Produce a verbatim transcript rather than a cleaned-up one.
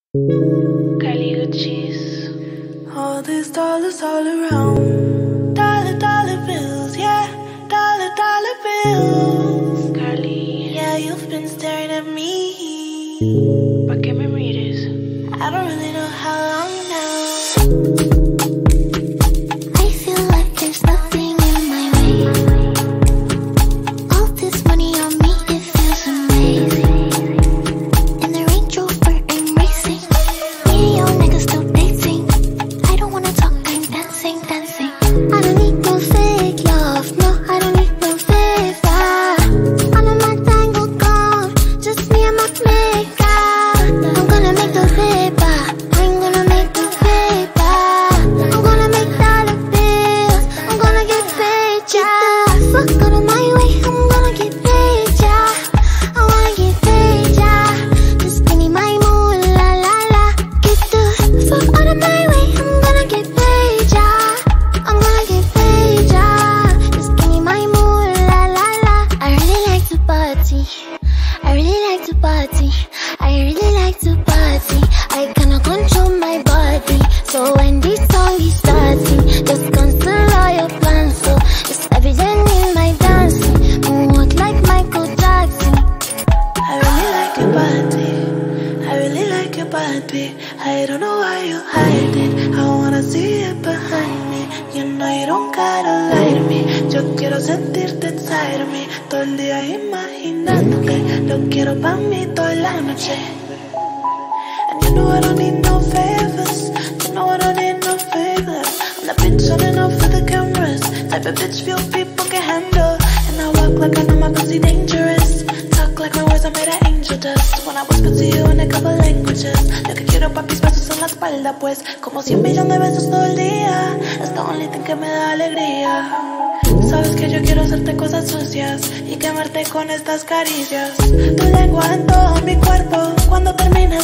Uchis. All these dollars all around. Dollar, dollar bills, yeah. Dollar, dollar bills. Girlie, yeah, you've been staring at me. ¿Pa' qué me mires? I don't really know how long now. I feel like there's nothing in my way. All this money on me, it feels amazing. In the Range Rover I'm racing. Me and your niggas still dating. I don't wanna talk, I'm dancing, dancing. I don't need no fake love, no, I don't need no favor. All of my tango gone, just me and my makeup. I'm gonna make the paper, I'm gonna make the paper. I'm gonna make dollar bills, I'm gonna get paid, yeah. Fuck out of my way, I'm gonna get paid, yeah. I wanna get paid, yeah. Just give me my moolah-la-la. Get the fuck out of my way, I'm gonna get paid, yeah. I'm gonna get paid, yeah. Just give me my moolah-la-la. I really like to party, I really like to party, I really like to party. I cannot control my body, so when this song is starting, just cancel all your plans. So it's evident in my dancing, moonwalk like Michael Jackson. I really like your body, I really like your body. I don't know why you hide it, I wanna see it behind me. You know you don't gotta lie to me. Yo quiero sentirte inside of me, todo el día imaginándote. Lo quiero pa' mí toda la noche. And you know I don't need no favors, you know I don't need no favors. I'm the bitch running off for the cameras, type of bitch few people can handle. And I walk like I know my pussy dangerous, talk like my words are made of angel dust. When I whisper to you in a couple languages, lo que quiero pa' mis besos en la espalda, pues como cien millones de besos todo el día. Es the only thing que me da alegría. Sabes que yo quiero hacerte cosas sucias y quemarte con estas caricias. Tu lengua en todo mi cuerpo, cuando termine